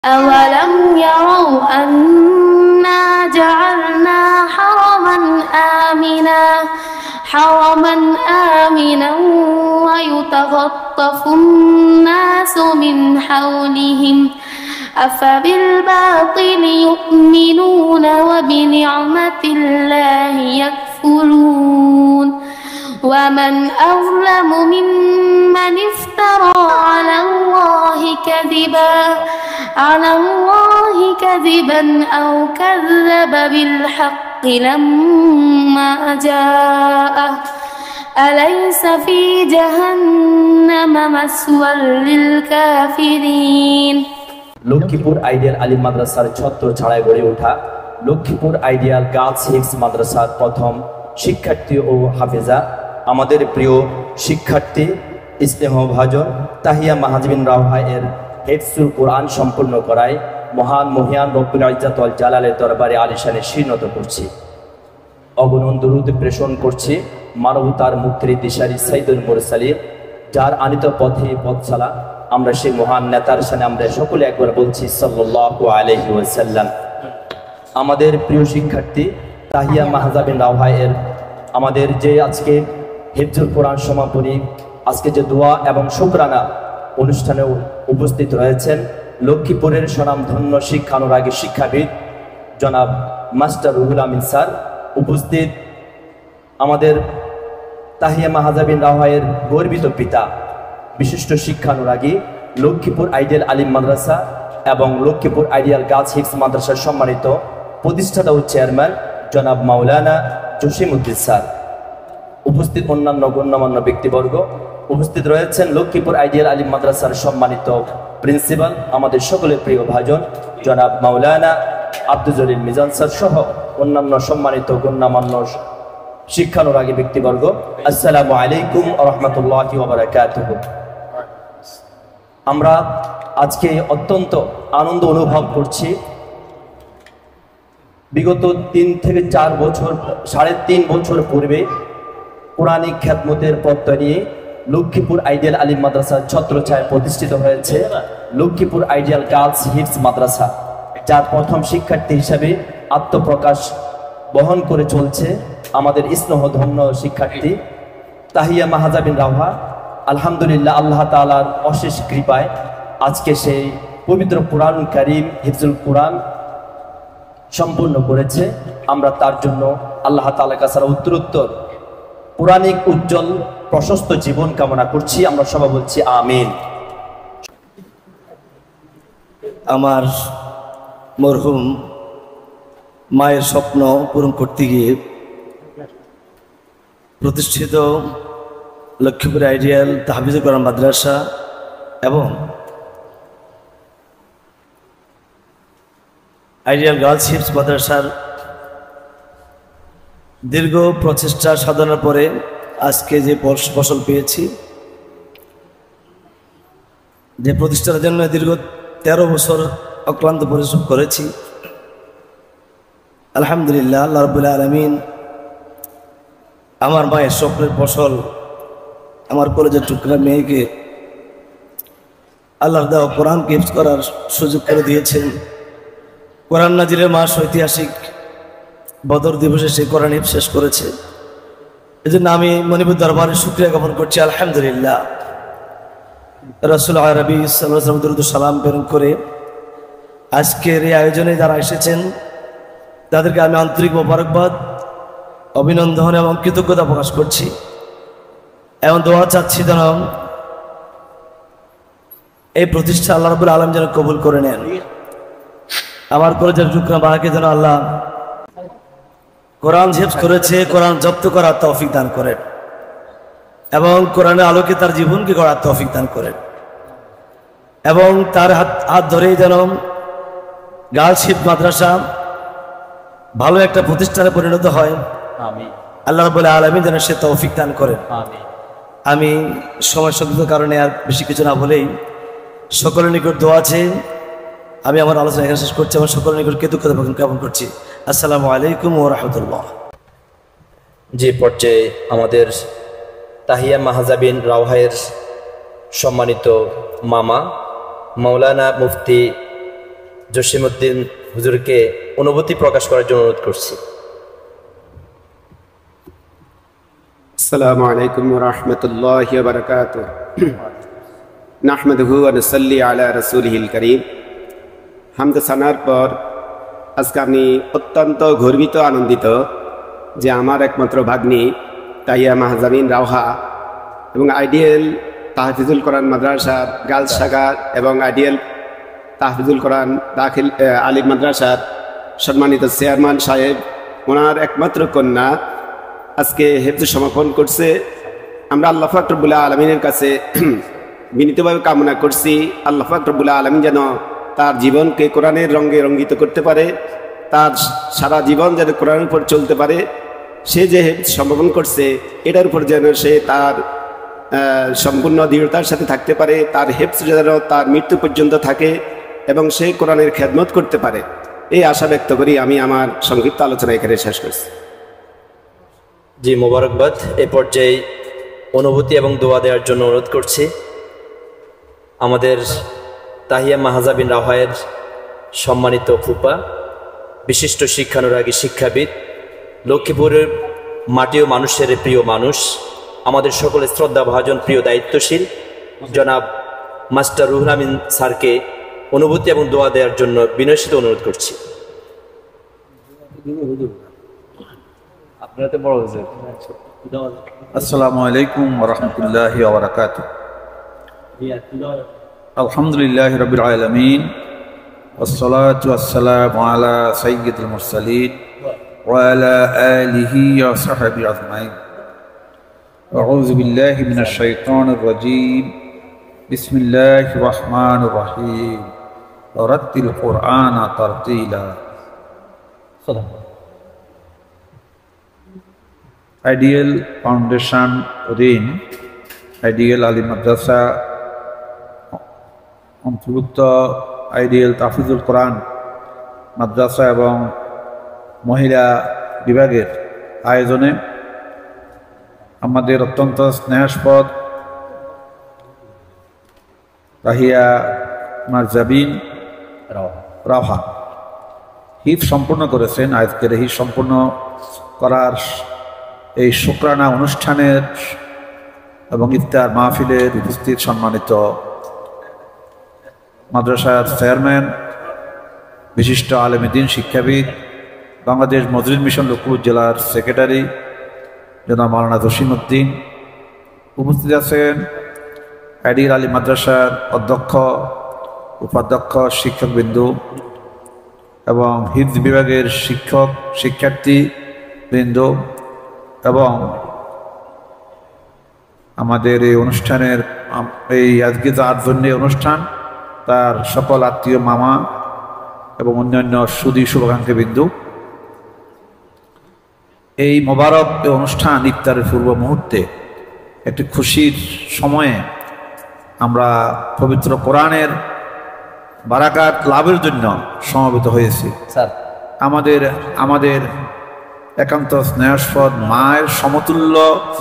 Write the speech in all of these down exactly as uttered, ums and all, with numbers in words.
أولم يروا أنا جعلنا حرما آمنا حرما آمنا ويتخطف الناس من حولهم أفبالباطل يؤمنون وبنعمة الله يكفرون ومن أظلم ممن افترى على الله كذبا على الله كذبا أو كذب بالحق لما جاءه أليس في جهنم مسوى للكافرين। Lakshmipur ideal আলিম মাদ্রাসার ছত্র ছাড়াই গড়ে ওঠা লক্ষ্মীপুর আইডিয়াল গার্লস হিফজ মাদ্রাসার প্রথম শিক্ষার্থী ও হাফেজা আমাদের প্রিয় শিক্ষার্থী স্নেহভাজন তাহিয়া মাহাজাবিন রাওহা এর হিফজুল কোরআন সম্পূর্ণ করায় মহান মহিয়ান রব্বুল ইজ্জত ওয়াল জালালের দরবারে আলিশানে শিরনত করছি। অগণন দরুদ প্রেষণ করছি মানবতার মুক্তির দিশারি সাইয়্যিদুল মুরসালিন যার আনিত পথে পথ চলা আমরা সেই মহান নেতার সামনে আমরা সকলে একবার বলছি সাল্লাল্লাহু আলাইহি ওয়াসাল্লাম। আমাদের প্রিয় শিক্ষার্থী তাহিয়া মাহাজাবিন রাওহা এর আমাদের যে আজকে হিফজুল কোরআন সমাপনী আজকে যে দোয়া এবং শুকরানা অনুষ্ঠানে উপস্থিত রয়েছেন লক্ষ্মীপুরের স্বনামধন্য শিক্ষানুরাগী শিক্ষাবিদ জনাব মাস্টার রুহুল আমিন স্যার, উপস্থিত আমাদের তাহিয়া মাহাজাবিন রাওহা এর গর্বিত পিতা বিশিষ্ট শিক্ষানুরাগী লক্ষ্মীপুর আইডিয়াল আলিম মাদ্রাসা এবং লক্ষ্মীপুর আইডিয়াল গার্লস হিফজ মাদ্রাসার সম্মানিত প্রতিষ্ঠাতা ও চেয়ারম্যান জনাব মাওলানা জসিমউদ্দিন স্যার, উপস্থিত অন্যান্য গণ্যমান্য ব্যক্তিবর্গ, উপস্থিত রয়েছেন লক্ষ্মীপুর আইডিয়াল আলিম মাদ্রাসার সম্মানিত প্রিন্সিপাল আমাদের সকলের প্রিয় ভাজন জনাব মাওলানা আব্দুল জলিল মিজান স্যার সহ অন্যান্য সম্মানিত গণ্যমান্য শিক্ষানুরাগী ব্যক্তিবর্গ, আসসালামু আলাইকুম ওয়া রাহমাতুল্লাহি ওয়া বারাকাতুহু। আমরা আজকে অত্যন্ত আনন্দ অনুভব করছি। বিগত তিন থেকে চার বছর সাড়ে তিন বছর পূর্বে কোরআনিক খ্যাতমতের প্রত্যয় নিয়ে লক্ষ্মীপুর আইডিয়াল আলিম মাদ্রাসার ছত্রছায়ায় প্রতিষ্ঠিত হয়েছে লক্ষ্মীপুর আইডিয়াল গার্লস হিফজ মাদ্রাসা, যার প্রথম শিক্ষার্থী হিসাবে আত্মপ্রকাশ বহন করে চলছে আমাদের স্নেহধন্য শিক্ষার্থী তাহিয়া মাহাজাবিন রাওহা। আলহামদুলিল্লাহ, আল্লাহ তাআলার অশেষ কৃপায় আজকে সেই পবিত্র কোরআনুল কারীম হিফজুল কোরআন সম্পূর্ণ করেছে। আমরা তার জন্য আল্লাহ তাআলার কাছে উত্তরোত্তর কোরআনিক উজ্জ্বল প্রশস্ত জীবন কামনা করছি। আমরা সবাই বলছি আমিন। আমার মরহুম মায়ের স্বপ্ন পূরণ করতে গিয়ে প্রতিষ্ঠিত লক্ষ্মীপুর আইডিয়াল তাহফিজুল কোরআন মাদ্রাসা এবং আইডিয়াল গার্লস হিফজ মাদ্রাসার দীর্ঘ প্রচেষ্টা সাধনার পরে আজকে যে ফসল পেয়েছি, যে প্রতিষ্ঠানের জন্য দীর্ঘ তেরো বছর অক্লান্ত পরিশ্রম করেছি, আলহামদুলিল্লাহ আল্লাহ রাব্বুল আলামিন আমার মায়ের স্বপ্নের ফসল আমার কলেজের টুকরা মেয়েকে আল্লাহর দেওয়া কোরআনকে হিফজ করার সুযোগ করে দিয়েছেন। কোরআন নাজিলের মাস ঐতিহাসিক বদর দিবসে সেই কোরআন হিফজ শেষ করেছে। এই জন্য আমি মনিবুর দরবারে শুকরিয়া জ্ঞাপন করছি আলহামদুলিল্লাহ। রাসূল আরবি সাল্লাল্লাহু আলাইহি ওয়াসাল্লাম দরুদ সালাম প্রেরণ করে আজকের এই আয়োজনে যারা এসেছেন তাদেরকে আমি আন্তরিক মোবারকবাদ, অভিনন্দন এবং কৃতজ্ঞতা প্রকাশ করছি এবং দোয়া চাচ্ছি যেন এই প্রতিষ্ঠা আল্লাহ রাব্বুল আলামিন যেন কবুল করে নেন। আমার কলেজের টুকরা বাবাকে যেন আল্লাহ কোরআন হিফজ করেছে কোরআন জব্দ করার তৌফিক দান করেন এবং কোরআনের আলোকে তার জীবনকে গড়ার তৌফিক দান করেন এবং তার হাত হাত ধরেই যেন গার্লস হিফজ মাদ্রাসা ভালো একটা প্রতিষ্ঠানে পরিণত হয়। আমিন। আল্লাহ রাব্বুল আলামিন যেন সে তৌফিক দান করেন। আমিন। আমি সময় সংকটের কারণে আর বেশি কিছু না বলেই সকলের নিকট দোয়া আছে, আমি আমার আলোচনা এখানে শেষ করছি। আমার সকলের নিকট কৃতজ্ঞতা জ্ঞাপন করছি। আসসালামু আলাইকুম ওয়া রাহমাতুল্লাহ। যে পর্যায়ে আমাদের তাহিয়া মাহাজাবিন রাওহায়ের সম্মানিত মামা মাওলানা মুফতি জসিমউদ্দিন হুজুরকে অনুভূতি প্রকাশ করার জন্য অনুরোধ করছি। আসসালামু আলাইকুম ওয়া রাহমাতুল্লাহি ওয়া বারাকাতুহু। নাহমাদুহু ওয়া নুসাল্লি আলা রাসূলিহিল কারীম। হামদ সানার পর আজকে আমি অত্যন্ত গর্বিত, আনন্দিত যে আমার একমাত্র ভাগ্নি তাহিয়া মাহজাবিন রাওহা এবং আইডিয়াল তাহফিজুল কোরআন মাদ্রাসার গার্লস শাখার এবং আইডিয়াল তাহফিজুল কোরআন দাখিল আলিম মাদ্রাসার সম্মানিত চেয়ারম্যান সাহেব, ওনার একমাত্র কন্যা আজকে হেফজ সমাপন করছে। আমরা আল্লাহ পাক রব্বুল আলামিনের কাছে বিনীতভাবে কামনা করছি, আল্লাহ পাক রব্বুল আলামিন যেন তার জীবনকে কোরআনের রঙে রঙ্গিত করতে পারে, তার সারা জীবন যেন কোরআনের উপর চলতে পারে। সে যে হেফজ সমাপন করছে এটার উপর যেন সে তার সম্পূর্ণ দৃঢ়তার সাথে থাকতে পারে, তার হেফজ যেন তার মৃত্যু পর্যন্ত থাকে এবং সে কোরআনের খেদমত করতে পারে, এই আশা ব্যক্ত করি আমি আমার সংক্ষিপ্ত আলোচনা এখানে শেষ করছি। জি, মোবারকবাদ। এ পর্যায়ে অনুভূতি এবং দোয়া দেওয়ার জন্য অনুরোধ করছি আমাদের তাহিয়া মাহজাবিন রাওহায়ের সম্মানিত ফুপা, বিশিষ্ট শিক্ষানুরাগী শিক্ষাবিদ, লক্ষ্মীপুরের মাটি ও মানুষের প্রিয় মানুষ, আমাদের সকলের শ্রদ্ধাভাজন প্রিয় দায়িত্বশীল জনাব মাস্টার রুহুল আমিন স্যারকে অনুভূতি এবং দোয়া দেওয়ার জন্য বিনয়সিত অনুরোধ করছি। আসসালামু আলাইকুম ওয়া রাহমাতুল্লাহি ওয়া বারাকাতুহু। আলহামদুলিল্লাহি রাব্বিল আলামিন ওয়াসসালাতু ওয়াসসালামু আলা সাইয়্যিদিল মুরসালিন ওয়া আলা আলিহি ওয়া সাহবিহি আজমাইন। আউযু বিল্লাহি মিনাশ শাইতানির রাজীম। বিসমিল্লাহির রাহমানির রাহিম। ওয়ারাত্তিল কুরআনা তারতিলা। আইডিয়াল ফাউন্ডেশন অধীন আইডিয়াল আলিম মাদ্রাসা অন্তর্ভুক্ত আইডিয়াল তাহফিজুল কোরআন মাদ্রাসা এবং মহিলা বিভাগের আয়োজনে আমাদের অত্যন্ত স্নেহাস্পদ তাহিয়া মাহজাবিন রাওহা হিফ সম্পূর্ণ করেছেন। আজকের হিফ সম্পূর্ণ করার এই শুকরানা অনুষ্ঠানের এবং ইফতার মাহফিলের উপস্থিত সম্মানিত মাদ্রাসার চেয়ারম্যান, বিশিষ্ট আলেম দ্বীন শিক্ষাবিদ, বাংলাদেশ মজলিস মিশন লক্ষ্মীপুর জেলার সেক্রেটারি জনাব মাওলানা জসিমউদ্দিন, উপস্থিত আছেন আইডিয়াল আলিম মাদ্রাসার অধ্যক্ষ, উপাধ্যক্ষ, শিক্ষকবৃন্দু এবং হিফজ বিভাগের শিক্ষক শিক্ষার্থী বৃন্দ এবং আমাদের এই অনুষ্ঠানের এই আজকে যার জন্য অনুষ্ঠান তার সকল আত্মীয়, মামা এবং অন্যান্য সুদী শুভাকাঙ্ক্ষী বিন্দু, এই মোবারক অনুষ্ঠান ইফতারের পূর্ব মুহূর্তে একটি খুশির সময়ে আমরা পবিত্র কোরআনের বারাকাত লাভের জন্য সমবেত হয়েছি। স্যার, আমাদের আমাদের একান্ত স্নেহাস্পদ মায়ের সমতুল্য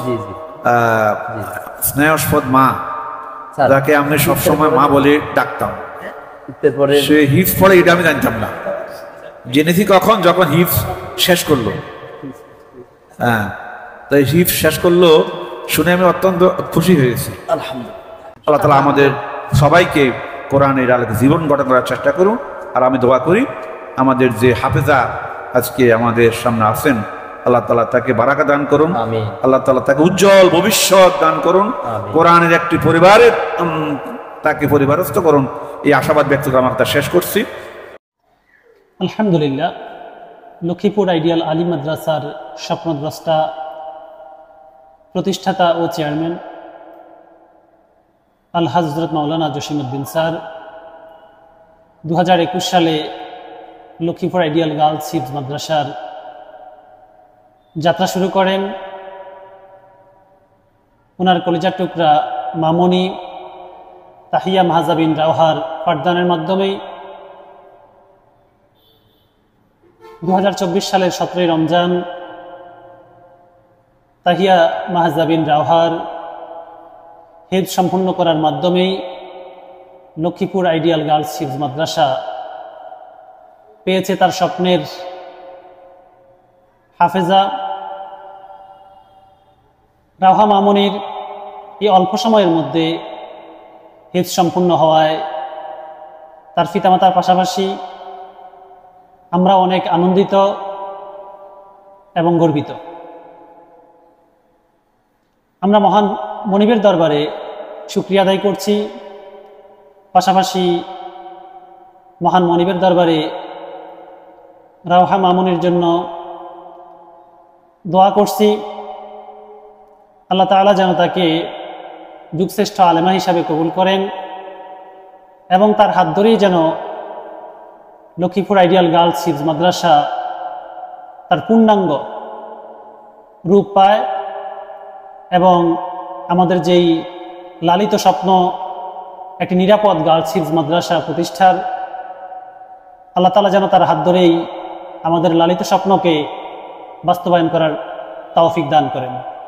স্নেহাস্পদ মা, যাকে আমি সবসময় মা বলে ডাকতাম, সে হিফজ পড়ে এটা আমি জানতাম না, জেনেছি কখন, যখন হিফজ শেষ করলো। হ্যাঁ, তাই হিফজ শেষ করলো শুনে আমি অত্যন্ত খুশি হয়েছি। আল্লাহ তাআলা আমাদের সবাইকে কোরআনের আলোকে জীবন গঠন করার চেষ্টা করুন। আর আমি দোয়া করি আমাদের যে হাফেজা আজকে আমাদের সামনে আছেন, আল্লাহ তাআলা তাকে বারাকা দান করুন, আল্লাহ তাআলা তাকে উজ্জ্বল ভবিষ্যৎ দান করুন, কোরআনের একটি পরিবারের তাকে পরিবারস্থ করুন, এই আশাবাদ ব্যক্ত করে আমার তা শেষ করছি। আলহামদুলিল্লাহ, লক্ষ্মীপুর আইডিয়াল আলিম মাদ্রাসার স্বপ্নদ্রষ্টা, প্রতিষ্ঠাতা ও চেয়ারম্যান আলহাজ হযরত মাওলানা জসিমউদ্দিন স্যার দু হাজার একুশ সালে লক্ষ্মীপুর আইডিয়াল গার্লস হিফজ মাদ্রাসার যাত্রা শুরু করেন। ওনার কলিজার টুকরা মামনি তাহিয়া মাহজাবিন রাওহার পাঠদানের মাধ্যমেই দু হাজার চব্বিশ সালের সতেরোই রমজান তাহিয়া মাহজাবিন রাওহার হিফজ সম্পন্ন করার মাধ্যমেই লক্ষ্মীপুর আইডিয়াল গার্লস হিফজ মাদ্রাসা পেয়েছে তার স্বপ্নের হাফেজা। রাওহা মামুনির এই অল্প সময়ের মধ্যে হিফজ সম্পূর্ণ হওয়ায় তার পিতামাতার পাশাপাশি আমরা অনেক আনন্দিত এবং গর্বিত। আমরা মহান মনিবের দরবারে শুকরিয়া আদায় করছি, পাশাপাশি মহান মনিবের দরবারে রাওহা মামুনির জন্য দোয়া করছি। আল্লাহ তাআলা যেন তাকে যুগশ্রেষ্ঠ আলেমা হিসাবে কবুল করেন এবং তার হাত ধরেই যেন লক্ষ্মীপুর আইডিয়াল গার্লস হিফজ মাদ্রাসা তার পূর্ণাঙ্গ রূপ পায় এবং আমাদের যেই লালিত স্বপ্ন একটি নিরাপদ গার্লস হিফজ মাদ্রাসা প্রতিষ্ঠার, আল্লাহ তাআলা যেন তার হাত ধরেই আমাদের লালিত স্বপ্নকে বাস্তবায়ন করার তৌফিক দান করেন।